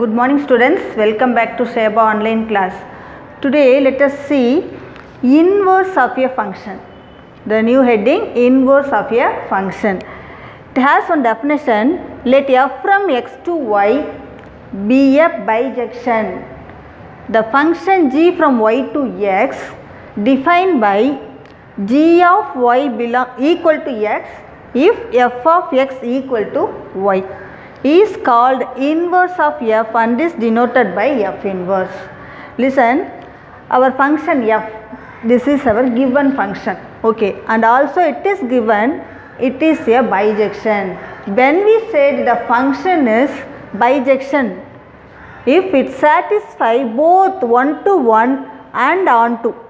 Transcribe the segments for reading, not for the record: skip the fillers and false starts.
Good morning students, welcome back to Sheba online class. Today let us see inverse of a function. The new heading, inverse of a function. It has one definition, let f from x to y be a bijection. The function g from y to x defined by g of y equal to x if f of x equal to y is called inverse of f and is denoted by f inverse. Listen, our function f, this is our given function, okay, and also it is given, it is a bijection. When we said the function is bijection, if it satisfies both 1 to 1 and on to,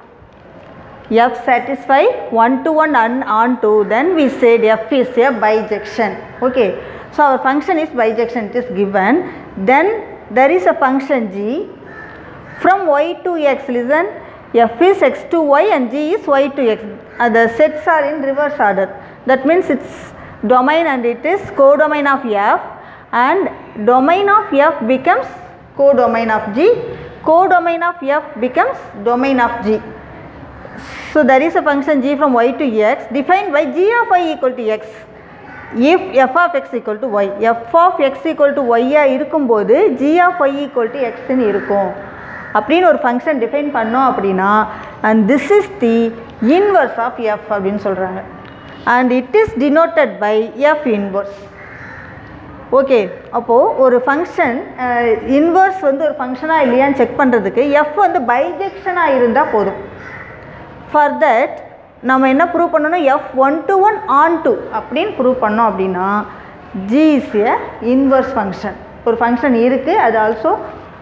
f satisfy 1 to 1 and on to, then we said f is a bijection, okay. So our function is bijection, it is given. Then there is a function g from y to x. Listen, f is x to y and g is y to x. The sets are in reverse order. That means its domain and it is codomain of f, and domain of f becomes codomain of g. Codomain of f becomes domain of g. So there is a function g from y to x defined by g of y equal to x. If f of x equal to y, f of x equal to y இருக்கும்போது g of y equal to x ன்னு இருக்கும் அப்படின்னு ஒரு function define பண்ணோம் அப்படின்னா, and this is the inverse of f அப்படின்னு சொல்கிறாங்க, and it is denoted by f inverse. Okay, அப்போது ஒரு ஃபங்க்ஷன் இன்வர்ஸ் வந்து ஒரு ஃபங்க்ஷனாக இல்லையான்னு செக் பண்ணுறதுக்கு f வந்து பைஜெக்ஷனாக இருந்தால் போதும். ஃபார் தட் நம்ம என்ன ப்ரூவ் பண்ணணும், f 1 to 1 on to அப்படின்னு ப்ரூவ் பண்ணோம் அப்படின்னா g is a inverse function. ஒரு ஃபங்க்ஷன் இருக்குது, அது ஆல்சோ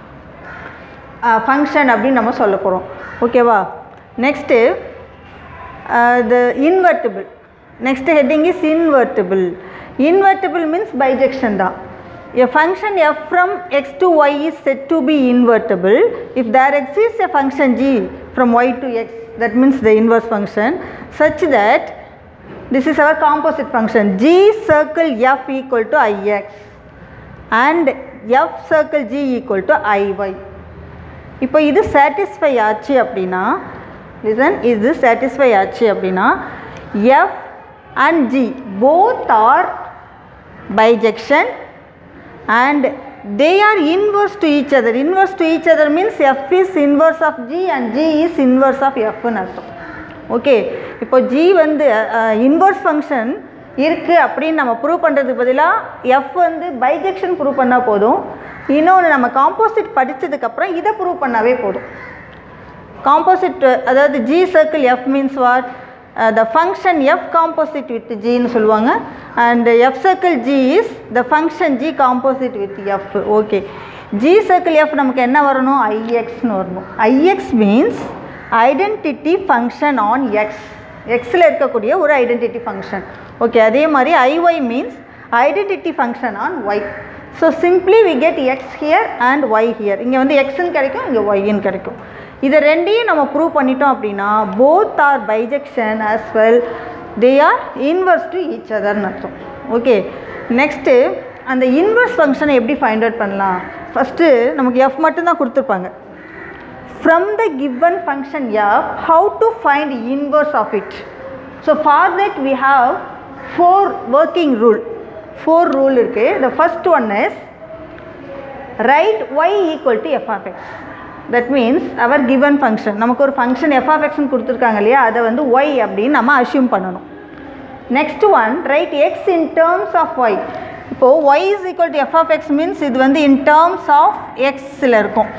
ஃபங்க்ஷன் அப்படின்னு நம்ம சொல்ல போகிறோம், ஓகேவா. Next the invertible. Next heading is invertible. Invertible means bijection தான். A function f from x to y is said to be invertible if there exists a function g from y to x, that means the inverse function, such that this is our composite function g circle f equal to ix and f circle g equal to iy. இப்போ இது satisfy ஆச்சு அப்படின்னா, listen, இது satisfy ஆச்சு அப்படின்னா f and g both are bijection and they are inverse to each other. Inverse to each other means f is inverse of g and g is inverse of f ன்னு அர்த்தம், okay. இப்போ g வந்து inverse function இருக்குது அப்படின்னு நம்ம prove பண்ணுறதுக்கு பதிலாக f வந்து பைஜெக்ஷன் ப்ரூவ் பண்ணால் போதும். இன்னொன்று நம்ம காம்போசிட் படித்ததுக்கப்புறம் இதை ப்ரூவ் பண்ணாவே போதும். காம்போசிட் அதாவது g circle f means what, the function f composite with g ன்னு சொல்லுவாங்க, and f circle g is the function g composite with f, okay. g circle f நமக்கு என்ன வரணும், ix ன்னு வரணும். ix means identity function on x, xல இருக்கக்கூடிய ஒரு identity function, okay. அதே மாதிரி iy means identity function on y. So simply we get x here and y here. இங்கே வந்து x ன்னு கிடைக்கும், இங்கே y ன்னு கிடைக்கும். இதை ரெண்டையும் நம்ம ப்ரூவ் பண்ணிட்டோம் அப்படின்னா both are bijection as well they are inverse to each other ன்னு அர்த்தம், ஓகே. நெக்ஸ்ட்டு அந்த இன்வர்ஸ் ஃபங்க்ஷனை எப்படி ஃபைண்ட் அவுட் பண்ணலாம். ஃபஸ்ட்டு நமக்கு f மட்டும்தான் கொடுத்துருப்பாங்க. From the given function f how to find inverse of it. So for that we have four working rule. Four rule இருக்குது. The first one is write y equal to f of x. That means our given function, நமக்கு ஒரு function f of x ன்னு கொடுத்துருக்காங்க இல்லையா, அதை வந்து y அப்படின்னு நம்ம அஷ்யூம் பண்ணணும். Next one write x in terms of y. இப்போது y is equal to f of x means இது வந்து in terms of xல இருக்கும்,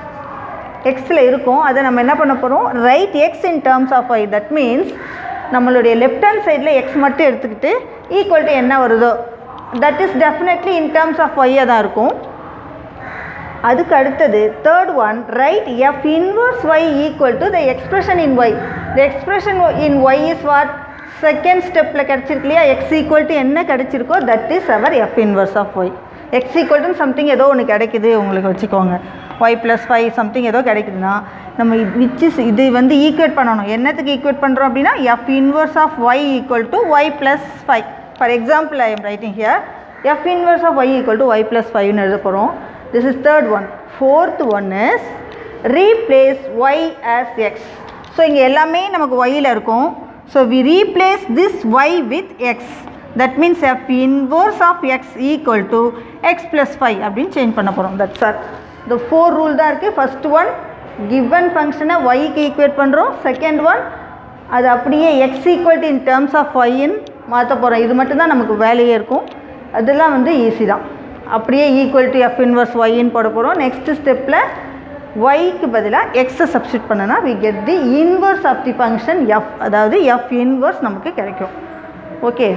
xல இருக்கும். அதை நம்ம என்ன பண்ண போகிறோம், write x in terms of y. That means நம்மளுடைய லெஃப்ட் ஹேண்ட் சைடில் x மட்டும் எடுத்துக்கிட்டு ஈக்குவல் டு என்ன வருதோ that is definitely in terms of y தான் இருக்கும். அதுக்கு அடுத்தது third one write f inverse y equal to the expression in y. The expression in y is what, second ஸ்டெப்பில் கிடச்சிருக்கு இல்லையா, x equal to என்ன கிடச்சிருக்கோ that is our f inverse of y. x equal to something ஏதோ ஒன்று கிடைக்குது உங்களுக்கு வச்சுக்கோங்க, y plus 5 சம்திங் ஏதோ கிடைக்குதுன்னா நம்ம விச் இஸ் இது வந்து ஈக்குவேட் பண்ணணும். என்னத்துக்கு ஈக்குவேட் பண்ணுறோம் அப்படின்னா f inverse of y equal to y plus 5. For example I am writing here f inverse of y equal to y plus 5 ன்னு எழுத போகிறோம். This is third one. Fourth one is replace y as x. So இங்கே எல்லாமே நமக்கு yல இருக்கும். So we replace this y with x. That means f inverse of x equal to x plus 5 அப்படின்னு change பண்ண போகிறோம். That's all. The 4 rule தான் இருக்குது. First one given function y க்கு equate பண்ணுறோம். Second one அது அப்படியே x equal to in terms of y ன்னு மாற்ற போகிறோம். இது மட்டும் தான் நமக்கு வேலையே இருக்கும். அதெல்லாம் வந்து ஈஸி தான். அப்படியே equal to f inverse y ன்னு போட போகிறோம். நெக்ஸ்ட் ஸ்டெப்பில் yக்கு பதிலாக xஐ சப்ஸ்டியூட் பண்ணனா we get the inverse of the function f, அதாவது f inverse நமக்கு கிடைக்கும். Okay.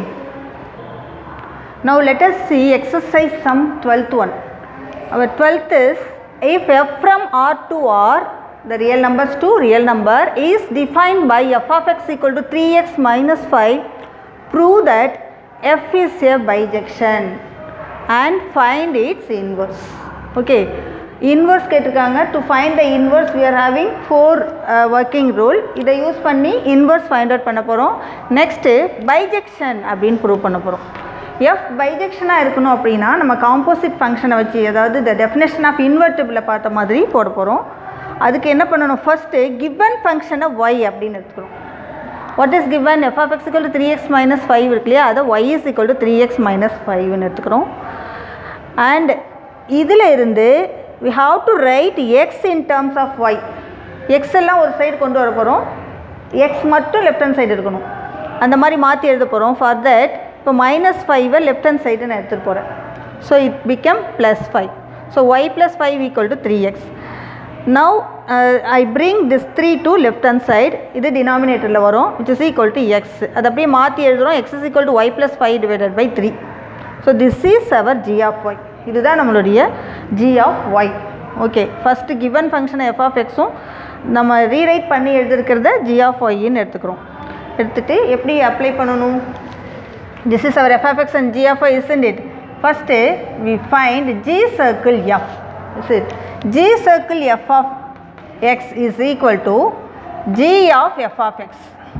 Now let us see exercise sum 12th one. Our 12th is if f from R to R, the real numbers to real number, is defined by f of x equal to 3x minus 5, prove that f is a bijection and find its inverse. Okay. Inverse கேட்டிருக்காங்க. To find the inverse we are having 4 working rule. இதை use பண்ணி inverse find out பண்ண போகிறோம். Next bijection அப்படின்னு prove பண்ண போகிறோம். f பைஜெக்ஷனாக இருக்கணும் அப்படின்னா நம்ம காம்போசிட் ஃபங்க்ஷனை வச்சு, அதாவது the definition of invertible பார்த்த மாதிரி போட போகிறோம். அதுக்கு என்ன பண்ணணும், ஃபஸ்ட்டு given ஃபங்க்ஷனை y அப்படின்னு எடுத்துக்கிறோம். what is given? f of x equal to 3x minus 5 இருக்கு இல்லையா, அதை y is equal to 3x minus 5ன்னு எடுத்துக்கிறோம். அண்ட் இதில் இருந்து we have to write x in terms of y. x எல்லாம் ஒரு சைடு கொண்டு வர போகிறோம், x மட்டும் லெஃப்ட் ஹேண்ட் சைடு இருக்கணும். அந்த மாதிரி மாற்றி எழுத போகிறோம். ஃபார் தட் இப்போ -5 லெஃப்ட் ஹேண்ட் சைடு நான் எடுத்துகிட்டு போகிறேன். So it become +5. So y + 5 equal to 3x. Now I bring this 3 to left hand side. இது டினாமினேட்டரில் வரும், which is equal to x. அது அப்படியே மாற்றி எழுதுகிறோம், x is equal to y + 5 divided by 3. So this is our g of y. இதுதான் நம்மளுடைய g of y. Okay, first given ஃபங்க்ஷனை f of xும் நம்ம ரீரைட் பண்ணி எழுதிருக்கிறத g of yன்னு எடுத்துக்கிறோம். எடுத்துகிட்டு எப்படி அப்ளை பண்ணணும், this is our f of x and g of y, isn't it? First we find g circle f. Is it? G circle f of x is equal to g of f of x.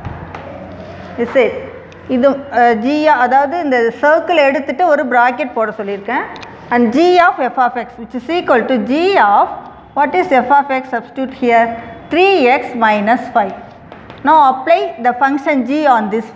Is it? இது g, அதாவது இந்த circle எடுத்துகிட்டு ஒரு bracket போட சொல்லியிருக்கேன். And g of f of x, which is equal to g of, what is f of x? Substitute here 3x minus 5. Now apply the function g on this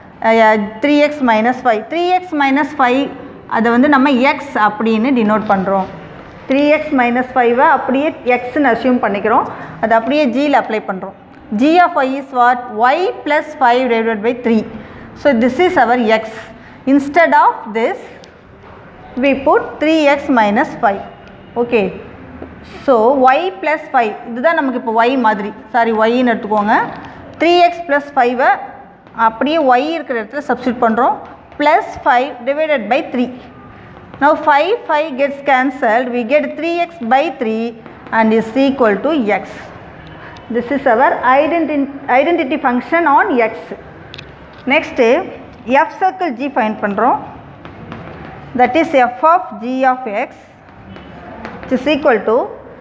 3x minus 5. 3x minus 5 அதை வந்து நம்ம x அப்படின்னு denote பண்ணுறோம். 3x minus 5 அப்படியே xன்னு assume பண்ணிக்கிறோம், அது அப்படியே gயில் அப்ளை பண்ணுறோம். g of y is what? y plus 5 divided by 3. So this is our x. Instead of this we put 3x minus 5. Okay. So y plus 5, இதுதான் நமக்கு இப்போ y மாதிரி, சாரி yன்னு எடுத்துக்கோங்க. 3x plus 5 அப்படியே y இருக்கிற இடத்துல substitute பண்ணுறோம். plus 5 divided by 3. Now 5 gets cancelled, we get 3x by 3 and is equal to x. This is our identity function on x. Next f circle g find பண்ணுறோம். That is f of g of x, which is equal to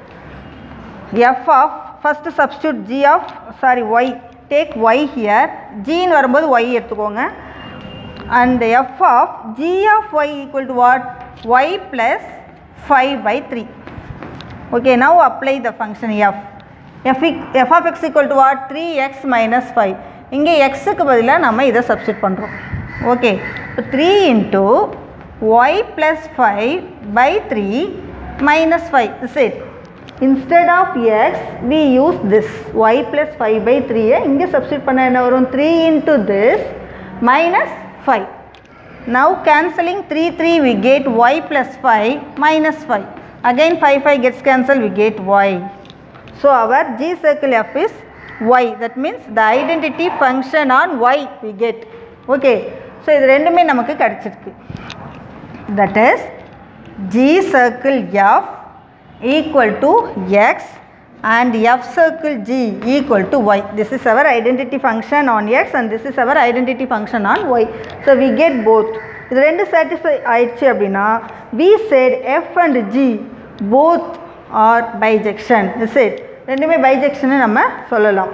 f of, first substitute g of, sorry y, take y here, g ன்னு வரும்போது y எடுத்துக்கோங்க. And f of g of y equal to what? y plus 5 by 3. Okay, now apply the function f. f of x equal to what? 3x minus 5. இங்கே xக்கு பதிலாக நம்ம இதை substitute பண்ணுறோம். Okay, இப்போ 3 into y plus 5 by 3 minus 5. Is it? Instead of x we use this y plus 5 by 3. இங்கே substitute பண்ண என்ன வரும்? 3 into this minus 5. Now cancelling 3 we get y plus 5 minus 5. Again 5 gets cancelled, we get y. So our g circle f is y. That means the identity function on y we get. Okay. So இது ரெண்டுமே நமக்கு கிடைச்சிருக்கு. That is g circle f equal to x and f circle g equal to y. This is our identity function on x and this is our identity function on y. So we get both. இது ரெண்டு satisfy ஆயிடுச்சு அப்படின்னா we said f and g both are bijection. Is it? ரெண்டுமே bijection நம்ம சொல்லலாம்.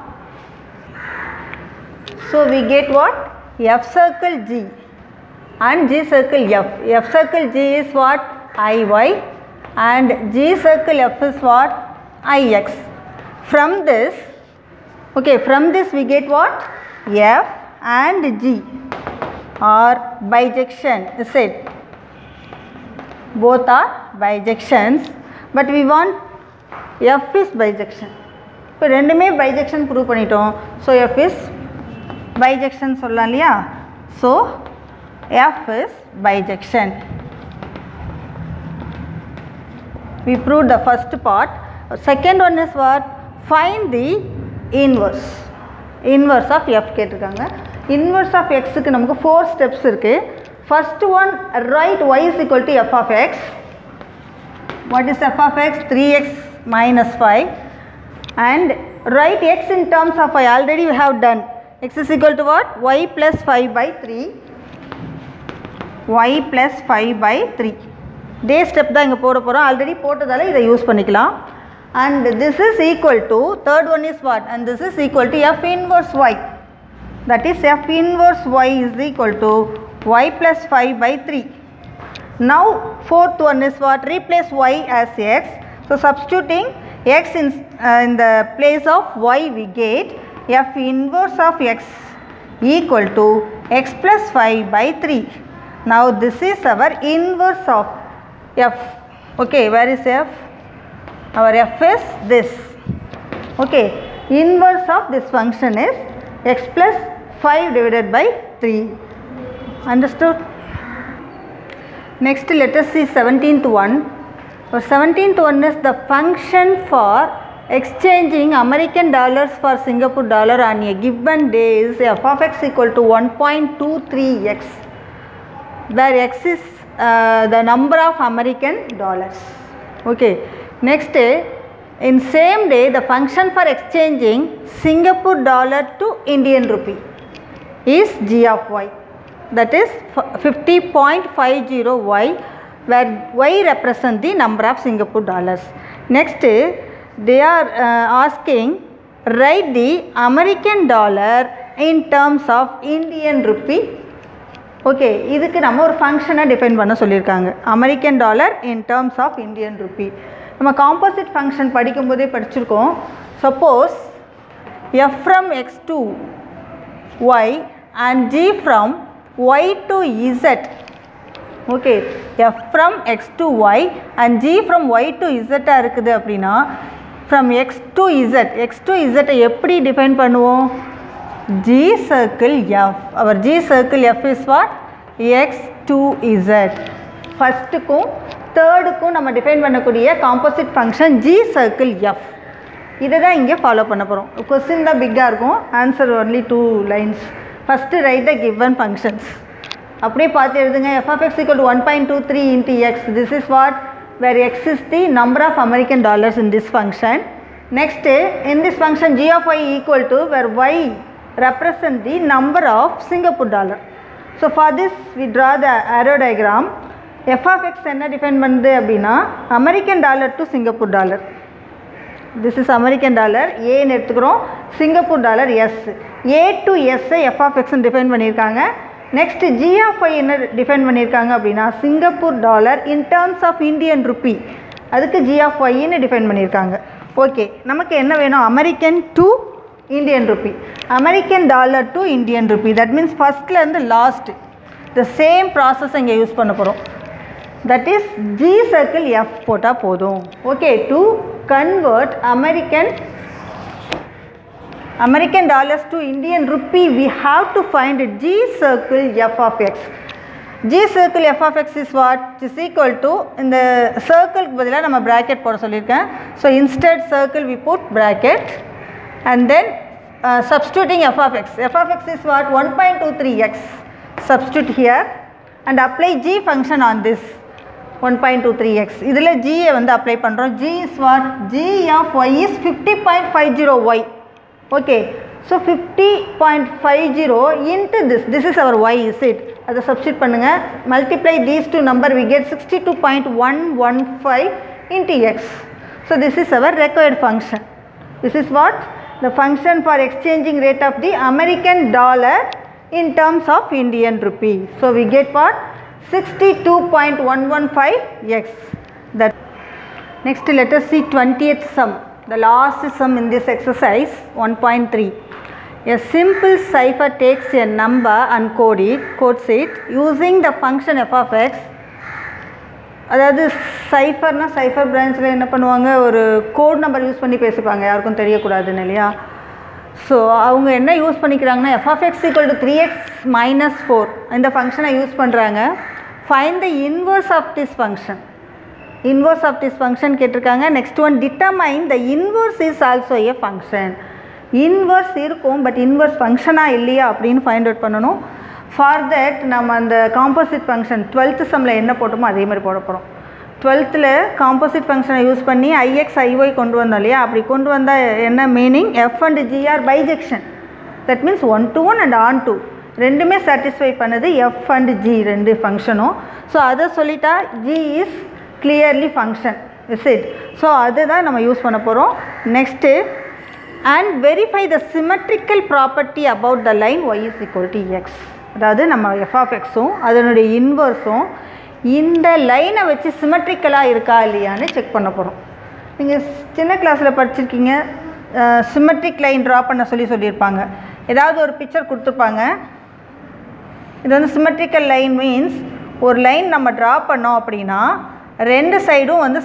So we get what? f circle g and g circle f. f circle g is what? iy and G circle F is what? Ix. From this, okay, from this we get what? F and G are bijection, is it? Both are bijections, but we want F is bijection. இப்போ ரெண்டுமே bijection prove பண்ணிட்டோம். So F is bijection சொல்லலாம் இல்லையா? So F is bijection. We proved the first part. Second one is what? Find the inverse. Inverse of F கேட்டிருக்காங்க. Inverse of X க்கு நமக்கு 4 steps இருக்கு. First one, write y is equal to f of x. What is f of x? 3x minus 5. And write x in terms of y. Already we have done. X is equal to what? Y plus 5 by 3. Y plus 5 by 3. Day step தான் இங்கே போட போகிறோம். Already போட்டதால இதை use பண்ணிக்கலாம். And this is equal to, third one is what? And this is equal to f inverse y. That is f inverse y is equal to y plus 5 by 3. Now fourth one is what? Replace y as x. So substituting x in the place of y we get f inverse of x equal to x plus 5 by 3. Now this is our inverse of f. Okay, where is f? Our f is this. Okay, inverse of this function is x plus 5 divided by 3. Understood? Next let us see 17th one. So 17th one is the function for exchanging American dollars for Singapore dollar on a given day is f of x equal to 1.23x, where x is the number of American dollars. Okay. Next, in same day the function for exchanging Singapore dollar to Indian rupee is g of y, that is 50.50y, where y represents the number of Singapore dollars. Next, they are asking write the American dollar in terms of Indian rupee. Okay, இதுக்கு நம்ம ஒரு ஃபங்க்ஷனை define பண்ண சொல்லியிருக்காங்க. American dollar in terms of Indian rupee. நம்ம composite function படிக்கும்போதே படிச்சிருக்கோம். Suppose f from x to y and g from y to z. Okay, f from x to y and g from y to இசட்டாக இருக்குது அப்படின்னா from x to z, x to இசட்டை எப்படி define பண்ணுவோம்? G circle f. Our g circle f is what? X to z. ஃபஸ்ட்டுக்கும் தேர்டுக்கும் நம்ம define பண்ணக்கூடிய composite function g circle f. இதை தான் இங்கே ஃபாலோ பண்ண போகிறோம். கொஸ்டின் தான் பிக்காக இருக்கும், answer only 2 lines. First write the given functions. அப்படியே பார்த்து எழுதுங்க. F of x equal to 1.23 into x. This is what? Where x is the number of American dollars in this function. Next in this function g of y equal to where y represent the number of Singapore dollar. So for this we draw the arrow diagram. f of x என்ன define பண்ணுது அப்படின்னா American dollar to Singapore dollar. This is American dollar ஏன்னு எடுத்துக்கிறோம், Singapore dollar S. A to எஸ்ஸை f of எக்ஸ்ன்னு define பண்ணியிருக்காங்க. Next g of y என்ன define பண்ணியிருக்காங்க அப்படின்னா Singapore dollar in terms of Indian rupee, அதுக்கு ஜி ஆஃப் ஒய்ன்னு டிஃபைன் பண்ணியிருக்காங்க. ஓகே, நமக்கு என்ன வேணும்? American to Indian rupee, American dollar to Indian rupee. That means firstல இருந்து last the same process இங்கே யூஸ் பண்ண போகிறோம். That is G circle F போட்டால் போதும். Okay, to convert American dollars to Indian rupee we have to find G circle F of x. G circle F of x is what? Is equal to, இந்த circle பதிலாக நம்ம bracket போட சொல்லியிருக்கேன். So instead circle we put bracket. And then substituting f of x. F of x is what? 1.23x. Substitute here and apply g function on this 1.23x. இதில் g வந்து apply பண்ணுறோம். G is what? G of y is 50.50y. Okay. So 50.50 into this. This is our y, is it? அதை substitute பண்ணுங்க. Multiply these two number we get 62.115 into x. So this is our required function. This is what? The function for exchanging rate of the American dollar in terms of Indian rupee. So we get what? 62.115x. That Next let us see 20th sum, the last sum in this exercise 1.3. A simple cipher takes a number and codes it using the function f of x. அதாவது சைஃபர்னா cipher பிரான்ச்சில் என்ன பண்ணுவாங்க, ஒரு code number use பண்ணி பேசிப்பாங்க, யாருக்கும் தெரியக்கூடாதுன்னு இல்லையா. So அவங்க என்ன யூஸ் பண்ணிக்கிறாங்கன்னா f of x equal to 3x minus 4 இந்த ஃபங்க்ஷனை யூஸ் பண்ணுறாங்க. Find the inverse of this function. Inverse of this function கேட்டிருக்காங்க. Next one, determine the inverse is also a function. Inverse இருக்கும், பட் இன்வர்ஸ் ஃபங்க்ஷனாக இல்லையா அப்படின்னு find out பண்ணணும். For that நம்ம அந்த காம்போசிட் ஃபங்க்ஷன் 12th சம்மில் என்ன போட்டோமோ அதே மாதிரி போட போகிறோம். 12th காம்போசிட் ஃபங்க்ஷனை யூஸ் பண்ணி ஐஎக்ஸ் ஐஒய் கொண்டு வந்தோம் இல்லையா. அப்படி கொண்டு வந்தால் என்ன meaning, f and g are bijection. That means 1 to 1 and on 2 ரெண்டுமே சாட்டிஸ்ஃபை பண்ணுது எஃப் அண்ட் ஜி ரெண்டு ஃபங்க்ஷனும். ஸோ அதை சொல்லிட்டா g is clearly function, is it. So அதுதான் நம்ம யூஸ் பண்ண போகிறோம். Next, and verify the symmetrical property about the line y is equal to x. அதாவது நம்ம f of xும் அதனுடைய இன்வர்ஸும் இந்த லைனை வச்சு சிமெட்ரிக்கலாக இருக்கா இல்லையான்னு செக் பண்ண போகிறோம். நீங்கள் சின்ன கிளாஸில் படிச்சிருக்கீங்க, சிமெட்ரிக் லைன் ட்ரா பண்ண சொல்லியிருப்பாங்க. ஏதாவது ஒரு பிக்சர் கொடுத்துருப்பாங்க. இது வந்து சிமெட்ரிக்கல் லைன் மீன்ஸ் ஒரு லைன் நம்ம ட்ரா பண்ணோம் அப்படின்னா ரெண்டு சைடும் வந்து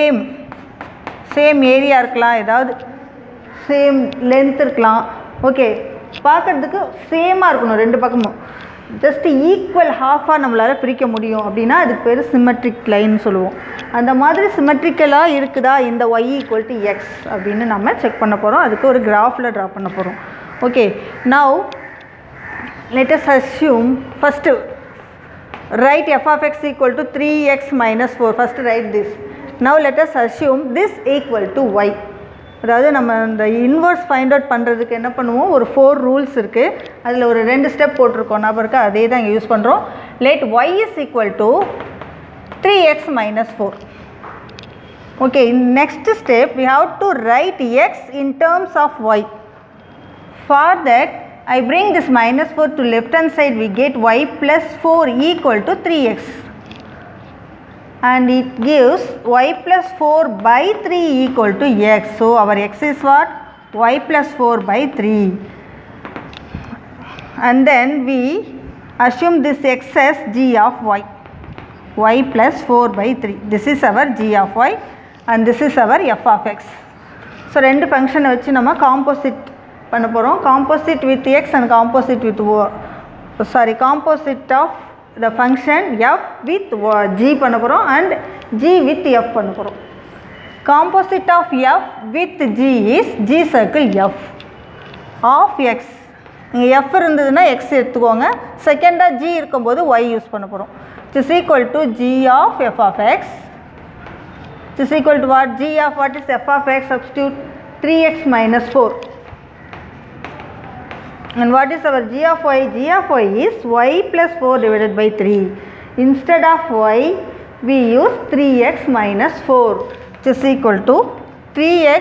சேம் ஏரியா இருக்கலாம், ஏதாவது சேம் லென்த் இருக்கலாம். ஓகே, பார்க்குறதுக்கு சேமாக இருக்கணும் ரெண்டு பக்கமும், ஜஸ்ட் ஈக்குவல் ஹாஃபாக நம்மளால் பிரிக்க முடியும் அப்படின்னா அதுக்கு பேர் சிமெட்ரிக் லைன் சொல்லுவோம். அந்த மாதிரி சிமெட்ரிக்கலாக இருக்குதா இந்த y ஈக்குவல் டு எக்ஸ் அப்படின்னு நம்ம செக் பண்ண போகிறோம். அதுக்கு ஒரு கிராஃபில் ட்ரா பண்ண போகிறோம். Okay, now let us assume, first write f of x equal to 3x minus 4. first write this. now let us assume this equal to y. அதாவது நம்ம இந்த இன்வர்ஸ் ஃபைண்ட் அவுட் பண்ணுறதுக்கு என்ன பண்ணுவோம், ஒரு 4 ரூல்ஸ் இருக்குது. அதில் ஒரு 2 ஸ்டெப் போட்டிருக்கோம், நான் இருக்கா, அதே தான் இங்கே யூஸ் பண்ணுறோம். let y is equal to 3x minus 4. okay, in next step we have to write x in terms of y. for that I bring this minus 4 to left hand side, we get y plus 4 equal to 3x. And it gives y plus 4 by 3 equal to x. So our x is what? Y plus 4 by 3. And then we assume this x as g of y. Y plus 4 by 3. This is our g of y and this is our f of x. So ரெண்டு ஃபங்க்ஷனை வச்சு நம்ம composite பண்ண போகிறோம். Composite with x and composite with composite of the function f with g பண்ண போகிறோம் and g with f பண்ண போகிறோம். composite of f with g is g circle f of x. இங்கே f இருந்ததுன்னா x எடுத்துக்கோங்க, செகண்டாக g இருக்கும்போது y use பண்ண போகிறோம். it is equal to g of f of x. it is equal to what? g of what is f of x? substitute 3x minus 4. and what is our g of y? g of y is y plus 4 divided by 3. instead of y we use 3x minus 4, which is equal to 3x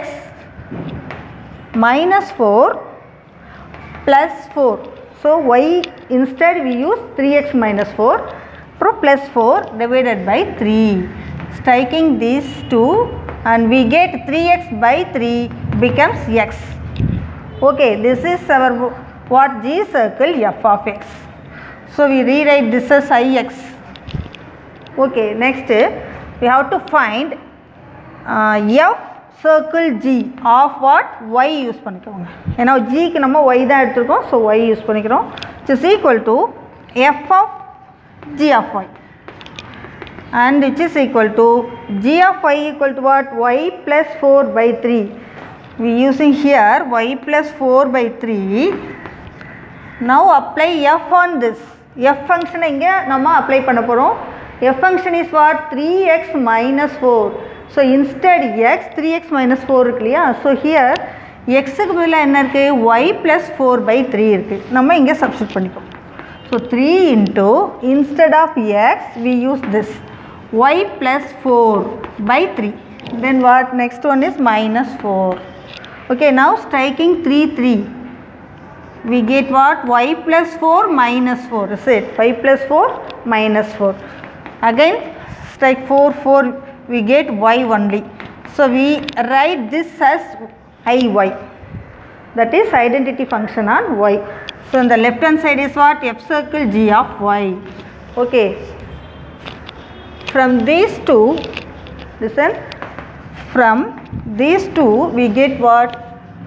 minus 4 plus 4. so y instead we use 3x minus 4 plus 4 divided by 3. striking these two and we get 3x by 3 becomes x. okay, this is our what? G circle f of x. so we rewrite this as ix. okay, next we have to find f circle g of what? y use பண்ணிக்கோங்க. ஏன்னா ஜிக்கு நம்ம y தான் எடுத்துருக்கோம், so y use பண்ணிக்கிறோம். which is equal to f of g of y and which is equal to g of y equal to what? y plus 4 by 3. we using here y plus 4 by 3. now apply f on this. f function இங்கே நம்ம apply பண்ண போகிறோம். f function is what? 3x minus 4. so instead x 3x minus 4 இருக்கு இல்லையா. so here xக்கு பதிலாக என்ன இருக்குது? y plus 4 by 3 இருக்குது. நம்ம இங்கே சப்ஸ்டிட் பண்ணிப்போம். so 3 into instead of x we use this y plus 4 by 3. then what? next one is minus 4. okay, now striking 3 3 we get what? y plus 4 minus 4, is it? y plus 4 minus 4. again strike 4 4 we get y only. So we write this as Iy. That is identity function on y. So on the left hand side is what? F circle g of y. Okay. From these two, listen, from these two we get what?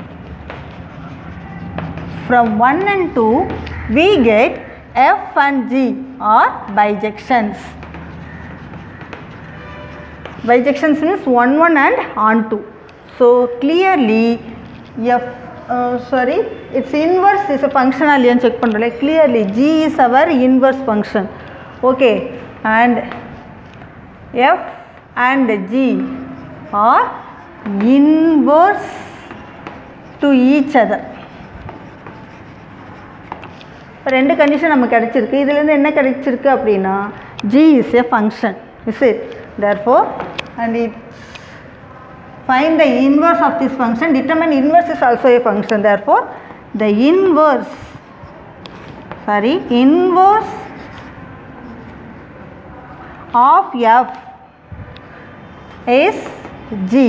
From 1 and 2 we get f and g are bijections. Bijections means 1 1 and on 2. So clearly its inverse is a function. Check like clearly g is our inverse function. Okay, and f and g are inverse to each other. ரெண்டு condition நமக்கு கிடைச்சிருக்கு. இதிலிருந்து என்ன கிடைச்சிருக்கு அப்படின்னா g is a function, is it? Therefore, and it find the inverse of this function, determine inverse is also a function. Therefore, the inverse of f is g,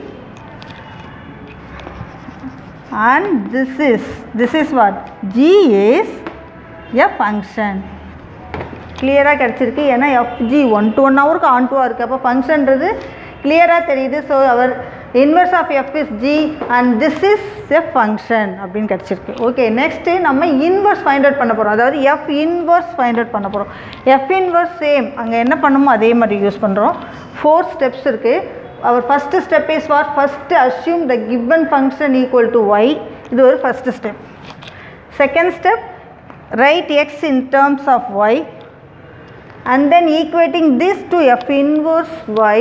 and this is what? G is a function. Clear ah kadichirukku ena fg 1 to 1 hour on to irukku appo function enradhu clear ah theriyudhu. So our inverse of f is g and this is a function appdin kadichirukku. Okay, next நம்ம inverse find out பண்ண போறோம். அதாவது f inverse find out பண்ண போறோம். f inverse same அங்க என்ன பண்ணுமோ அதே மாதிரி யூஸ் பண்றோம். 4 steps இருக்கு. Our first step is what? First assume the given function equal to y. இது ஒரு first step. Second step, write x in terms of y and then equating this to f inverse y.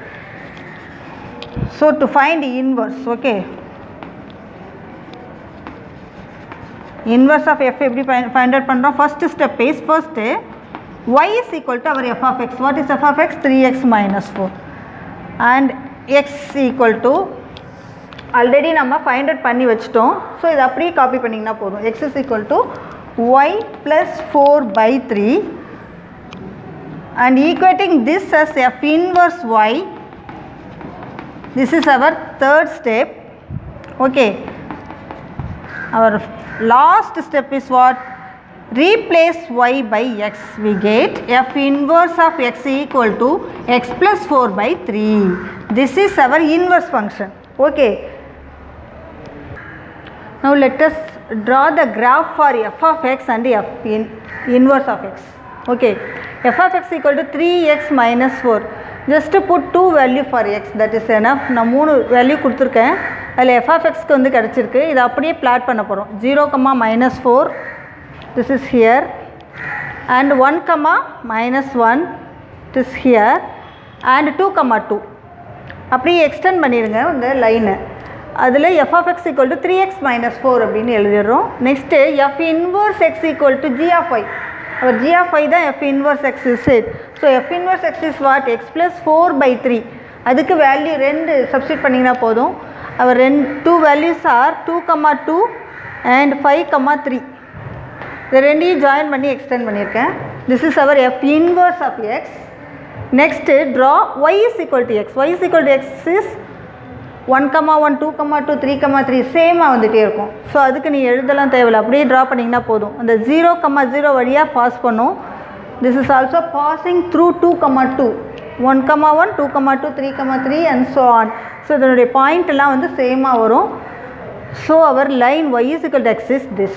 So to find inverse, okay, inverse of f எப்படி find out பண்றோம்? First step is y is equal to our f of x. What is f of x? 3x minus 4 and x equal to already நம்ம find out பண்ணி வச்சிட்டோம். So இத அப்படியே copy பண்ணீங்கன்னா போதும். x is equal to y plus 4 by 3 and equating this as f inverse y. This is our third step. Okay, our last step is what? Replace y by x. We get f inverse of x equal to x plus 4 by 3. This is our inverse function. Okay, now let us draw the graph for f of x and f inverse of x. Okay, f of x equal to 3x minus 4. Just to put 2 value for x, that is enough. நான் 3 value கொடுத்திருக்கேன். அதில் f of x க்கு வந்து கிடைச்சிருக்கு. இதை அப்படியே plot பண்ண போறோம். 0, minus 4, this is here, and 1, minus 1, this here, and 2, 2. அப்படியே extend பண்ணிருங்க இந்த லைன். அதில் f of x equal to 3x minus 4 அப்படின்னு எழுதிடுறோம். Next f inverse x equal to g of y. Our g of y தான் f inverse x is it. So f inverse x is what? x plus 4 by 3. அதுக்கு value 2 substitute பண்ணிங்கன்னா போதும். our 2 values are 2, 2 and 5, 3. இந்த ரெண்டையும் join பண்ணி extend பண்ணியிருக்கேன். This is our f inverse of x. Next draw y is equal to x. y is equal to x is 1, 1, 2, 2, 3, 3 சேமாக வந்துகிட்டே இருக்கும். ஸோ அதுக்கு நீ எழுதலாம் தேவையில்லை, அப்படியே ட்ரா பண்ணிங்கன்னா போதும். அந்த 0, 0 வழியாக பாஸ் பண்ணும். This is also passing through 2, 2, 1, 1, 2, 2, 3, 3 and so on. So இதனுடைய பாயிண்ட் எல்லாம் வந்து சேமாக வரும். So our line y is equal to x is this.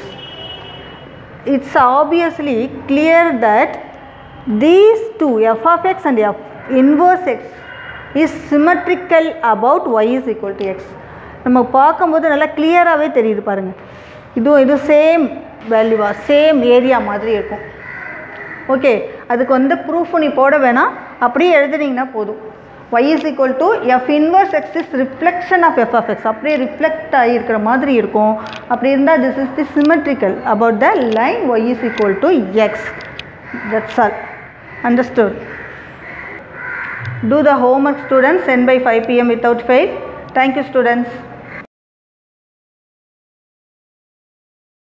It's obviously clear that these two, f of x and f inverse x, is symmetrical about y is equal to x. நம்ம பார்க்கும்போது நல்லா கிளியராகவே தெரியுது பாருங்கள். இது same வேல்யூவா, same area மாதிரி இருக்கும். Okay, அதுக்கு வந்து ப்ரூஃப் நீ போட வேணாம், அப்படியே எழுதுனீங்கன்னா போதும். y is equal to f inverse x is reflection of f of x. அப்படியே ரிஃப்ளெக்ட் ஆகியிருக்கிற மாதிரி இருக்கும். அப்படி இருந்தால் this is the symmetrical about the line y is equal to x. That's all. Understood? Do the homework students, send by 5 PM without fail. Thank you students.